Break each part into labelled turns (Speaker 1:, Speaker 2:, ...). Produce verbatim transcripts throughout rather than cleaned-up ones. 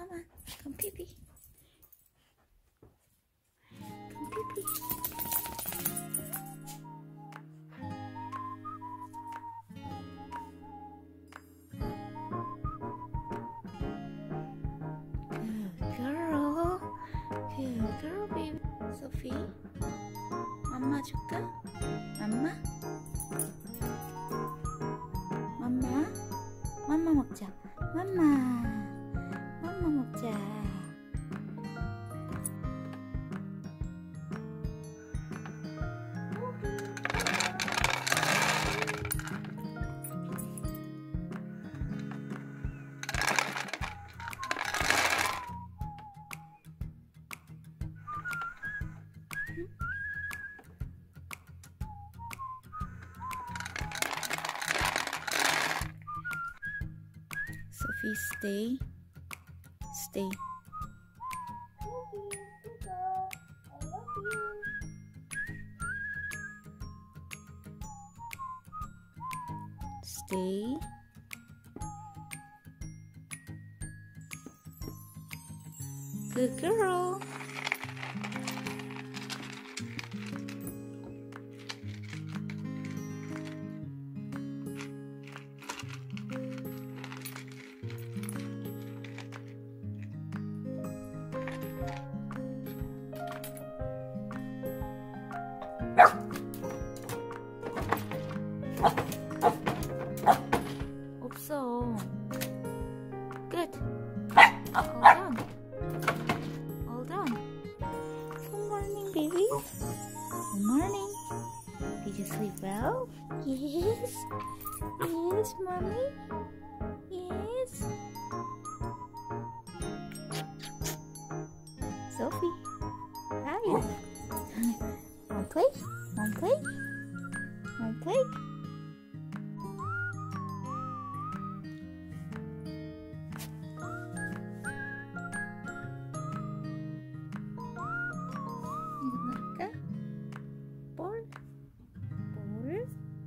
Speaker 1: Come on, come pee pee. Come pee pee. Good girl. Good girl, baby. Sophie, 맘마 줄까? 맘마? 맘마? 맘마 먹자. 맘마. 맘마 먹자. Sophie, stay. Stay. Stay. Good girl. 없어. Good. All done. All done. Good morning, baby. Good morning. Did you sleep well? Yes. Yes, mommy. Yes. Sophie. Hi. Wanna play? Wanna play? Wanna play? 이거 넣을까? 볼? 볼?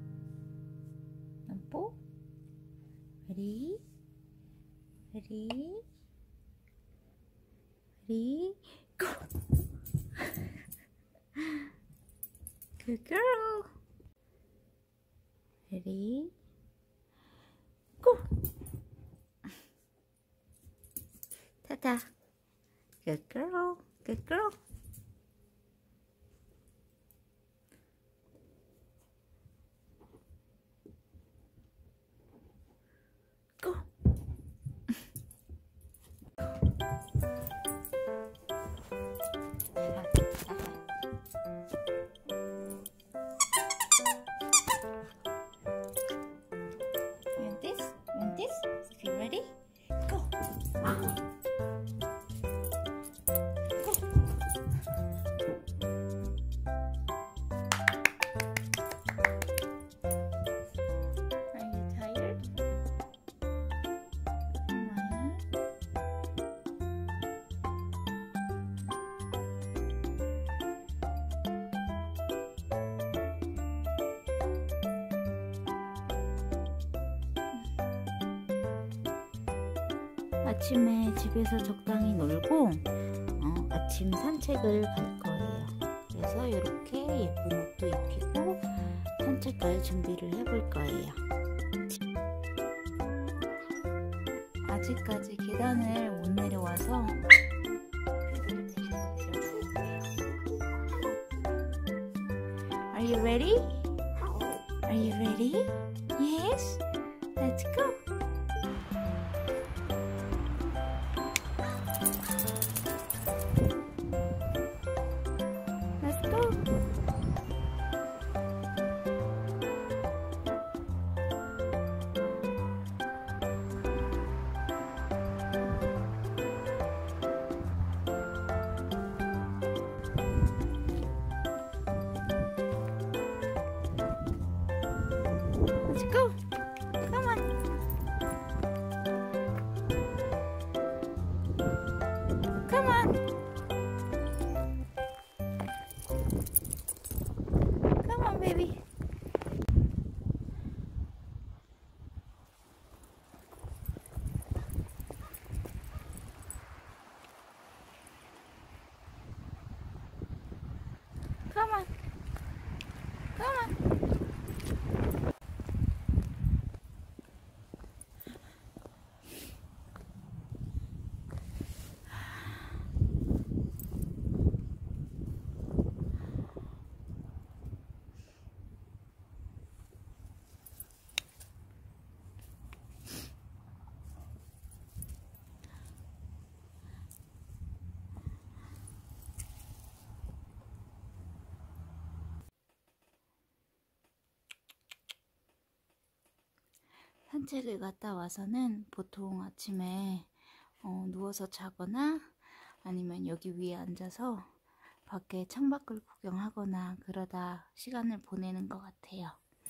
Speaker 1: 볼? Ready? Ready? Ready? Go! Good girl! Ready? Go! Ta-ta! Good girl! Good girl! Go! You want this? You want this? Sophie, ready? Go! Go! Are you tired? 아침에 집에서 적당히 놀고 어, 아침 산책을 갈 거예요. 그래서 이렇게 예쁜 옷도 입히고 산책 갈 준비를 해볼 거예요. 아직까지 계단을 못 내려와서 Are you ready? Are you ready? Yes? Let's go! Let's go! Let's go! Come on! 산책을 갔다 와서는 보통 아침에 어, 누워서 자거나 아니면 여기 위에 앉아서 밖에 창밖을 구경하거나 그러다 시간을 보내는 것 같아요.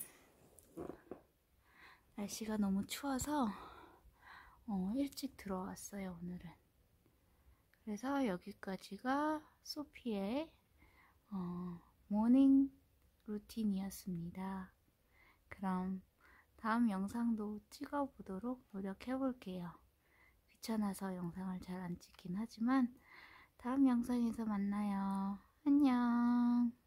Speaker 1: 날씨가 너무 추워서 어, 일찍 들어왔어요, 오늘은. 그래서 여기까지가 소피의 어, 모닝 루틴이었습니다. 그럼 다음 영상도 찍어보도록 노력해 볼게요. 귀찮아서 영상을 잘 안 찍긴 하지만 다음 영상에서 만나요. 안녕.